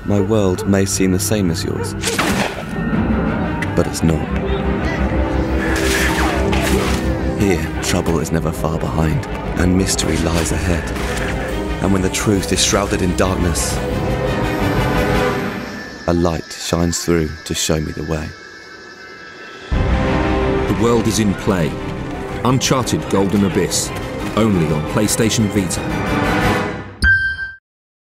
My world may seem the same as yours, but it's not. Here, trouble is never far behind, and mystery lies ahead. And when the truth is shrouded in darkness, a light shines through to show me the way. The world is in play. Uncharted Golden Abyss, only on PlayStation Vita.